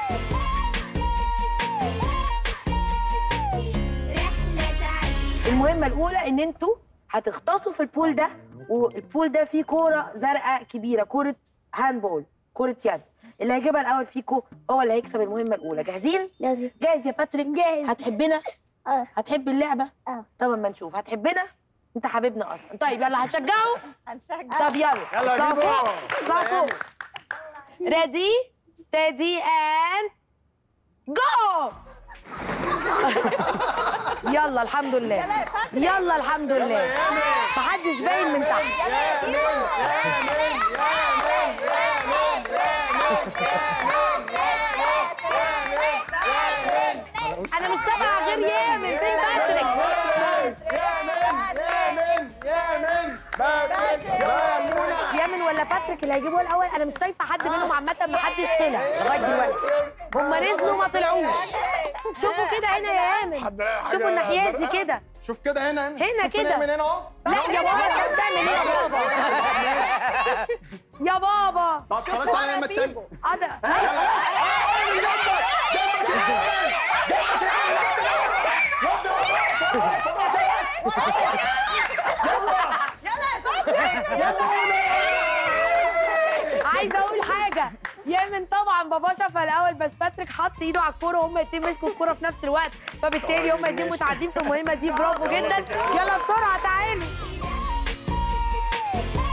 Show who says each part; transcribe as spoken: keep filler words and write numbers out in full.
Speaker 1: المهمة الأولى إن أنتوا هتغطسوا في البول ده، والبول ده فيه كورة زرقاء كبيرة، كورة هاندبول، كورة يد. اللي هيجيبها الأول فيكم هو اللي هيكسب المهمة الأولى. جاهزين؟
Speaker 2: جاهزين.
Speaker 1: جاهز يا باتريك؟
Speaker 2: جاهز.
Speaker 1: هتحبنا؟
Speaker 2: اه.
Speaker 1: هتحب اللعبة؟
Speaker 2: اه.
Speaker 1: طب اما نشوف. هتحبنا؟ أنت حبيبنا أصلا. طيب يلا هتشجعوا؟
Speaker 3: هنشجع.
Speaker 1: طب يلا
Speaker 4: يلا
Speaker 1: اطلعوا
Speaker 4: جيبوا.
Speaker 1: فوق، اطلعوا فوق. ريدي ستيدي اند جو. يلا الحمد لله، يلا الحمد لله. محدش باين من تحت. انا مش سامعه غير يامن. فين باتريك؟ يامن ولا باتريك اللي هيجيبوها الاول؟ انا مش شايفه حد منهم عامه، ما حدش طلع لغايه دلوقتي. هم نزلوا ما طلعوش. شوفوا كده هنا يا يامن، شوفوا الناحيات دي كده.
Speaker 4: شوف كده هنا هنا
Speaker 1: هنا كده.
Speaker 4: من هنا اهو.
Speaker 1: لا يا بابا انت بتعمل ايه يا بابا؟ يا بابا
Speaker 4: طب خلاص تعالى نعمل التاني.
Speaker 1: انا عايزه اقول حاجه. يامن طبعا بابا شافها الاول، بس باتريك حط ايده على الكوره وهم الاتنين مسكوا الكوره في نفس الوقت، فبالتالي هم الاتنين متعادلين في المهمه دي. برافو جدا. يلا بسرعه تعالوا.